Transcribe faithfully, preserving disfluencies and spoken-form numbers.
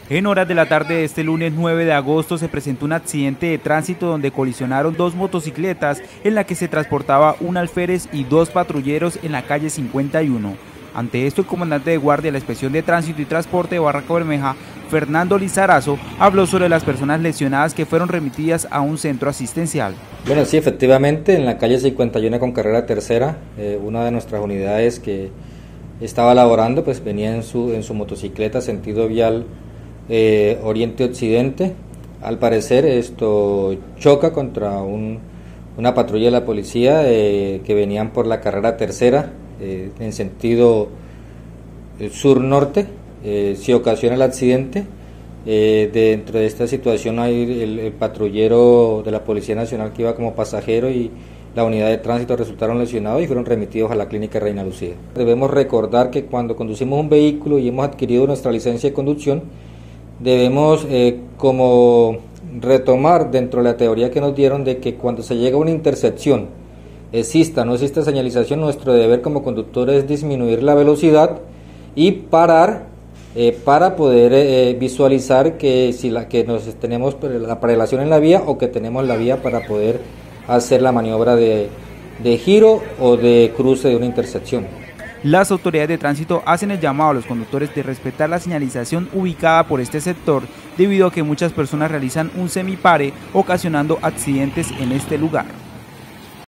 En horas de la tarde de este lunes nueve de agosto se presentó un accidente de tránsito donde colisionaron dos motocicletas en la que se transportaba un alférez y dos patrulleros en la calle cincuenta y uno. Ante esto, el comandante de guardia de la Inspección de Tránsito y Transporte de Barranca Bermeja, Fernando Lizarazo, habló sobre las personas lesionadas que fueron remitidas a un centro asistencial. Bueno, sí, efectivamente, en la calle cincuenta y uno con carrera tercera, eh, una de nuestras unidades que estaba laborando, pues venía en su, en su motocicleta sentido vial eh, oriente-occidente. Al parecer esto choca contra un, una patrulla de la policía eh, que venían por la carrera tercera eh, en sentido sur-norte. Eh, se ocasiona el accidente. Eh, dentro de esta situación hay el, el patrullero de la Policía Nacional que iba como pasajero y la unidad de tránsito resultaron lesionados y fueron remitidos a la clínica Reina Lucía. Debemos recordar que cuando conducimos un vehículo y hemos adquirido nuestra licencia de conducción, debemos eh, como retomar dentro de la teoría que nos dieron de que cuando se llega a una intersección, exista o no exista señalización, nuestro deber como conductor es disminuir la velocidad y parar eh, para poder eh, visualizar que si la que nos tenemos la prelación en la vía o que tenemos la vía para poder hacer la maniobra de, de giro o de cruce de una intersección. Las autoridades de tránsito hacen el llamado a los conductores de respetar la señalización ubicada por este sector, debido a que muchas personas realizan un semipare, ocasionando accidentes en este lugar.